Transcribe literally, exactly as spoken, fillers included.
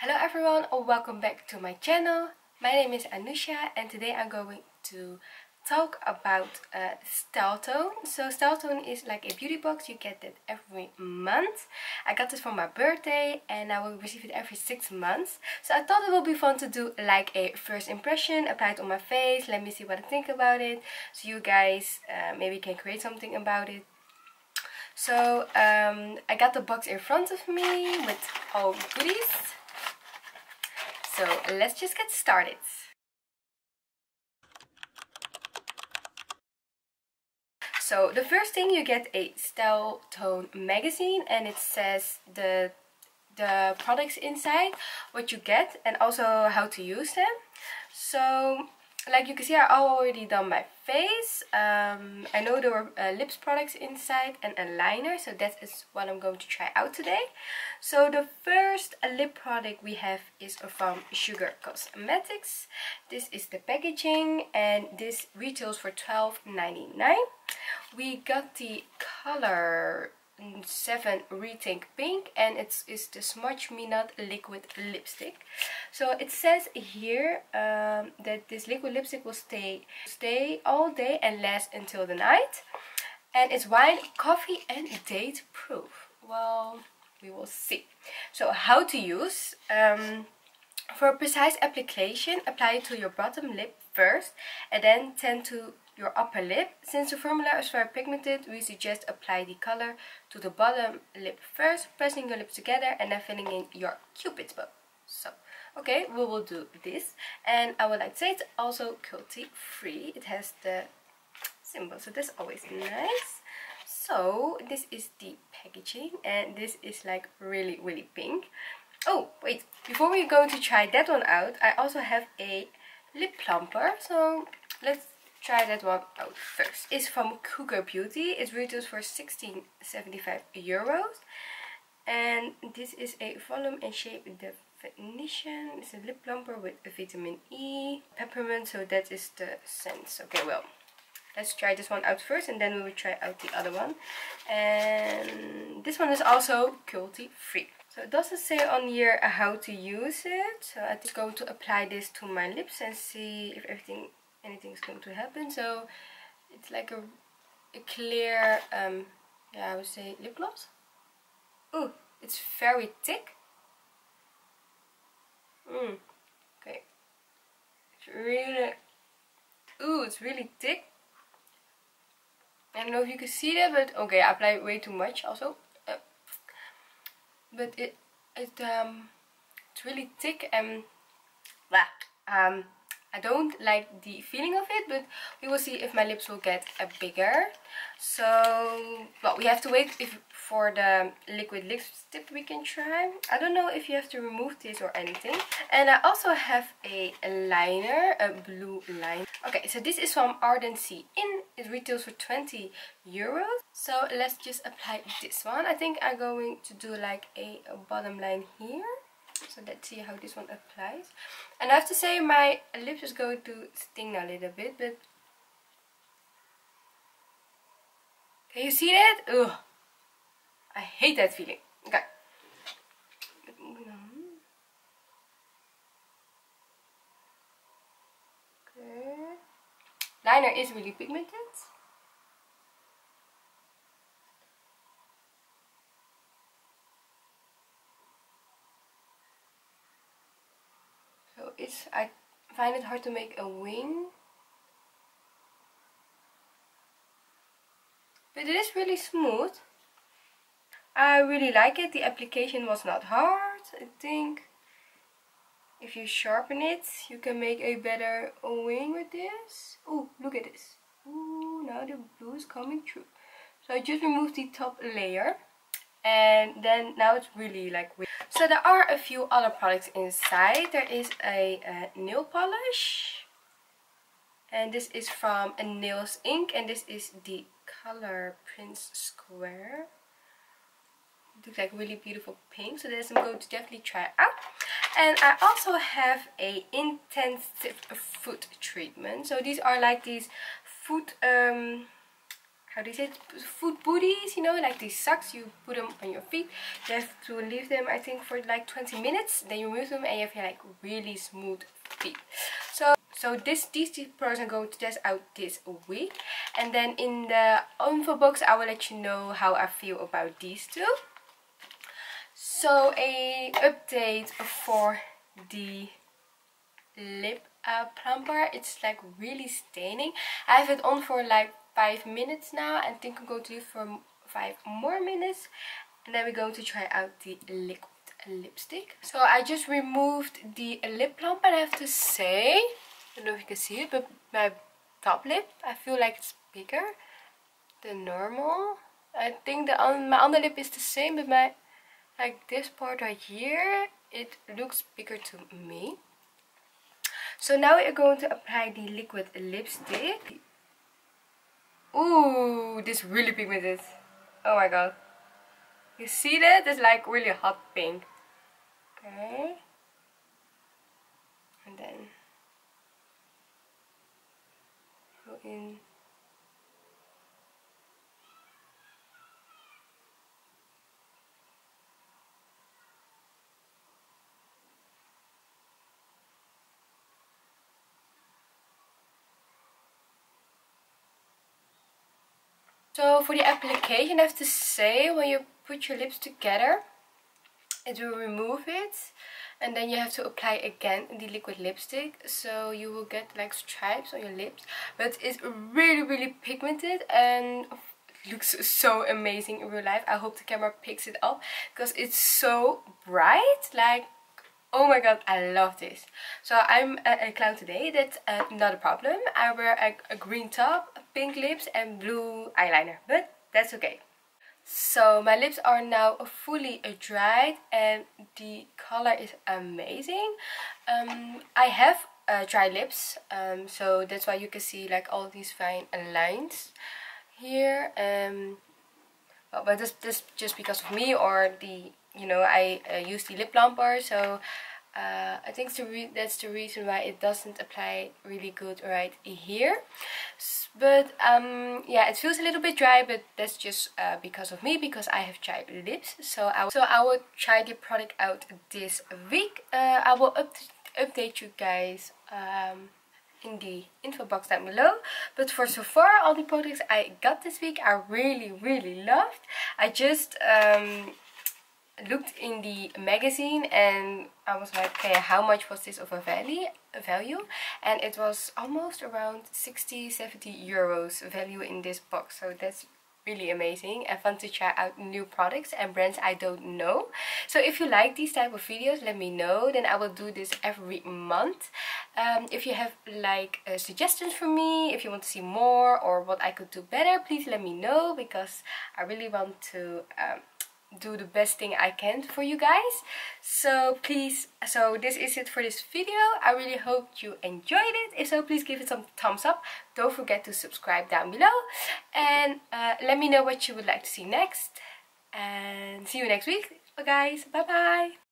Hello everyone, or welcome back to my channel. My name is Anusha and today I'm going to talk about uh, Stelltone. So Stelltone is like a beauty box. You get it every month. I got this for my birthday and I will receive it every six months. So I thought it would be fun to do like a first impression, apply it on my face, let me see what I think about it. So you guys uh, maybe can create something about it. So um, I got the box in front of me with all goodies. So let's just get started. So the first thing, you get a Stelltone magazine and it says the the products inside, what you get, and also how to use them. So like you can see, I already done my face. Um, I know there were uh, lips products inside and a liner, so that is what I'm going to try out today. So the first uh, lip product we have is from Sugar Cosmetics. This is the packaging and this retails for twelve ninety-nine. We got the color seven Rethink Pink and it's is the Smudge Me Not liquid lipstick. So it says here um, that this liquid lipstick will stay stay all day and last until the night, and it's wine, coffee and date proof. Well, we will see. So how to use. Um, for precise application, apply it to your bottom lip first and then tend to your upper lip. Since the formula is very pigmented, we suggest apply the color to the bottom lip first, pressing your lips together and then filling in your cupid's bow. So, okay, we will do this. And I would like to say it's also cruelty free. It has the symbol, so that's always nice. So, this is the packaging and this is like really, really pink. Oh, wait, before we're going to try that one out, I also have a lip plumper. So, let's try that one out first. It's from Cougar Beauty. It retails for sixteen seventy-five euros. And this is a volume and shape definition. It's a lip plumper with a vitamin E, peppermint, so that is the scent. Okay, well, let's try this one out first and then we will try out the other one. And this one is also cruelty free. So it doesn't say on here how to use it. So I'm just going to apply this to my lips and see if everything anything is going to happen. So it's like a, a clear um yeah, I would say lip gloss. Ooh, it's very thick. Mm. Okay, it's really, ooh, it's really thick. I don't know if you can see that, but okay, I applied way too much also. Uh, but it it um it's really thick and blah. um I don't like the feeling of it, but we will see if my lips will get a bigger. So, well, we have to wait if for the liquid lipstick we can try. I don't know if you have to remove this or anything. And I also have a liner, a blue liner. Okay, so this is from Ardent Sea In. It retails for twenty euros. So let's just apply this one. I think I'm going to do like a, a bottom line here. So let's see how this one applies. And I have to say my lips is going to sting a little bit, but can you see that? Ugh, I hate that feeling. Okay. Okay. Liner is really pigmented. So it's, I find it hard to make a wing, but it is really smooth. I really like it. The application was not hard. I think if you sharpen it, you can make a better wing with this. Oh, look at this. Ooh, now the blue is coming through. So I just removed the top layer. And then now it's really like weird. So there are a few other products inside. There is a, a nail polish. And this is from a Nails Inc. And this is the color Prince Square. It looks like really beautiful pink. So this I'm going to definitely try out. And I also have a intensive foot treatment. So these are like these foot, um, how do you say it, foot booties, you know, like these socks. You put them on your feet. You have to leave them, I think, for like twenty minutes. Then you remove them and you have like really smooth feet. So so this these two products I'm going to test out this week, and then in the info box I will let you know how I feel about these two. So a update for the lip uh, plumper. It's like really staining. I have it on for like five minutes now. I think I'm going to leave for five more minutes, and then we're going to try out the liquid lipstick. So I just removed the lip plumper, and I have to say, I don't know if you can see it, but my top lip, I feel like it's bigger than normal. I think the um, my under lip is the same, but my like this part right here, it looks bigger to me. So now we're going to apply the liquid lipstick. Ooh, this really pigmented. Oh my god. You see that? It's like really hot pink. Okay. And then go in. So for the application, I have to say, when you put your lips together, it will remove it, and then you have to apply again the liquid lipstick, so you will get like stripes on your lips. But it's really really pigmented and it looks so amazing in real life. I hope the camera picks it up because it's so bright. Like, oh my god, I love this. So I'm a, a clown today. That's uh, not a problem. I wear a, a green top, pink lips and blue eyeliner, but that's okay. So my lips are now fully dried and the color is amazing. Um, I have uh, dry lips, um, so that's why you can see like all these fine lines here. Um, well, but this this just because of me, or the you know I uh, use the lip plumper, so uh, I think the re that's the reason why it doesn't apply really good right here. But um, yeah, it feels a little bit dry, but that's just uh, because of me, because I have dry lips. So I so I will try the product out this week. Uh, I will up update you guys um, in the info box down below. But for so far, all the products I got this week I really really loved. I just um, looked in the magazine and I was like, okay, how much was this of a value value and it was almost around sixty seventy euros value in this box. So that's really amazing and fun to try out new products and brands I don't know. So if you like these type of videos, let me know, then I will do this every month. Um, if you have like uh, suggestions for me, if you want to see more or what I could do better, please let me know, because I really want to um, do the best thing I can for you guys. So please, so this is it for this video. I really hope you enjoyed it. If so, please give it some thumbs up. Don't forget to subscribe down below, and uh, let me know what you would like to see next, and see you next week. Bye guys, bye bye.